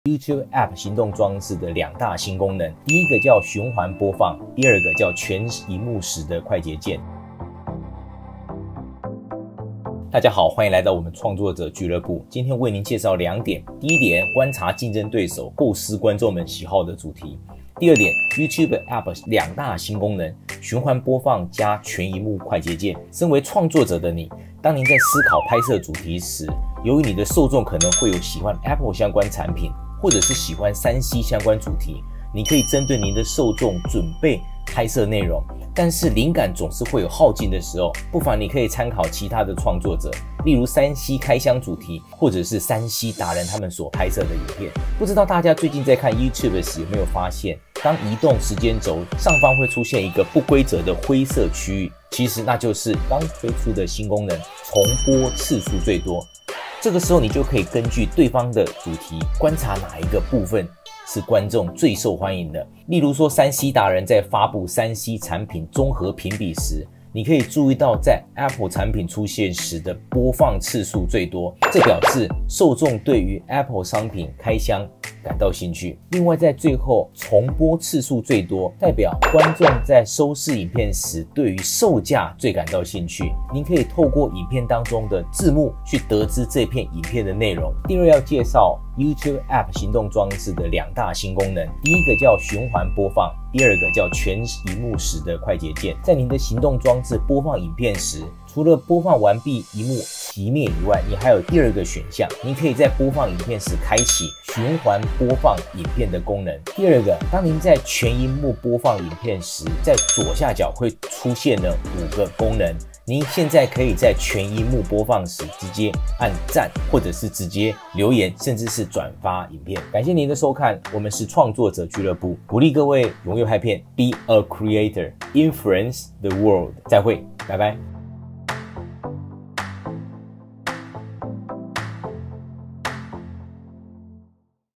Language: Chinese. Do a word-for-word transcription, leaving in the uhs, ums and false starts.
YouTube App 行动装置的两大新功能，第一个叫循环播放，第二个叫全萤幕时的快捷键。大家好，欢迎来到我们创作者俱乐部。今天为您介绍两点：第一点，观察竞争对手，构思观众们喜好的主题；第二点 ，YouTube App 两大新功能，循环播放加全萤幕快捷键。身为创作者的你，当您在思考拍摄主题时，由于你的受众可能会有喜欢 Apple 相关产品，或者是喜欢 三 C 相关主题，你可以针对您的受众准备拍摄内容。但是灵感总是会有耗尽的时候，不妨你可以参考其他的创作者，例如 三 C 开箱主题，或者是 三 C 达人他们所拍摄的影片。不知道大家最近在看 YouTube 时有没有发现，当移动时间轴上方会出现一个不规则的灰色区域，其实那就是刚推出的新功能重播次数最多。这个时候你就可以根据对方的主题观察哪一个部分是观众最受欢迎的。例如说 三 C 达人在发布 三 C 产品综合评比时，你可以注意到在 Apple 产品出现时的播放次数最多，这表示受众对于 Apple 商品开箱感到兴趣。另外在最后重播次数最多，代表观众在收视影片时对于售价最感到兴趣。您可以透过影片当中的字幕去得知这片影片的内容。第二要介绍 YouTube App 行动装置的两大新功能，第一个叫循环播放，第二个叫全萤幕时的快捷键。在您的行动装置播放影片时，除了播放完毕萤幕熄灭以外，你还有第二个选项，您可以在播放影片时开启循环播放影片的功能。第二个，当您在全萤幕播放影片时，在左下角会出现了五个功能。您现在可以在全萤幕播放时直接按赞，或者是直接留言，甚至是转发影片。感谢您的收看，我们是创作者俱乐部，鼓励各位踊跃拍片 ，Be a creator, influence the world。再会，拜拜。